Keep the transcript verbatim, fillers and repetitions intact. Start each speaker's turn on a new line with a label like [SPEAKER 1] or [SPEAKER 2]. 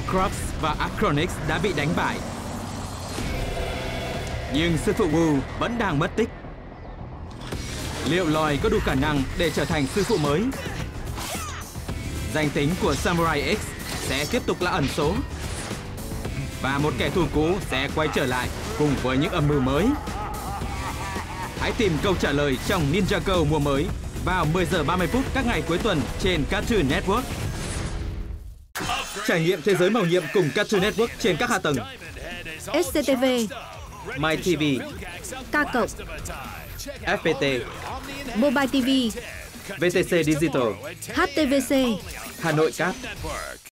[SPEAKER 1] Crops và Acronix đã bị đánh bại. Nhưng sư phụ Wu vẫn đang mất tích. Liệu Lloyd có đủ khả năng để trở thành sư phụ mới? Danh tính của Samurai X sẽ tiếp tục là ẩn số. Và một kẻ thù cũ sẽ quay trở lại cùng với những âm mưu mới. Hãy tìm câu trả lời trong Ninja Go mùa mới vào mười giờ ba mươi phút các ngày cuối tuần trên Cartoon Network. Trải nghiệm thế giới màu nhiệm cùng Cartoon Network trên các hạ tầng
[SPEAKER 2] ét xê tê vê,
[SPEAKER 1] MyTV,
[SPEAKER 2] K cộng,
[SPEAKER 1] ép pê tê,
[SPEAKER 2] Mobile ti vi,
[SPEAKER 1] vê tê xê Digital,
[SPEAKER 2] hát tê vê xê.
[SPEAKER 1] Hà Nội Cáp.